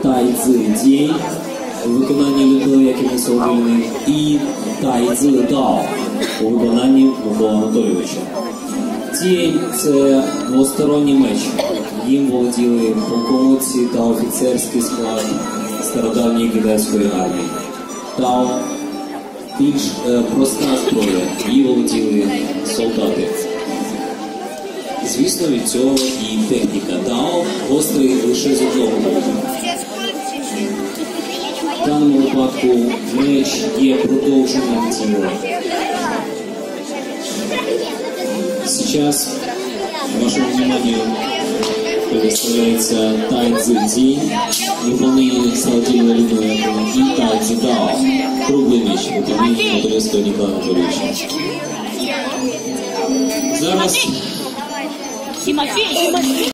тайцзи-день у виконанні Людмили Яківни Соловьїної і тайцзи-дао у виконанні Миколи Анатолійовича. День – це двосторонній меч. Їм володіли полководці та офіцерський склад стародавньої китайської армії. Дао – більш проста зброя, її володіли солдати. Звісно, від цього і техніка Дао гострий лише з одного боку. В даному випадку меч є продовженням тіла. Сейчас вашему вниманию предоставляется тайцзи-день, выполнение Соловьиной Людмилы Яковлевны, и тайцзи-дао, круглый меч, выполнение Мотолевского Николая Анатольевича. Зараз...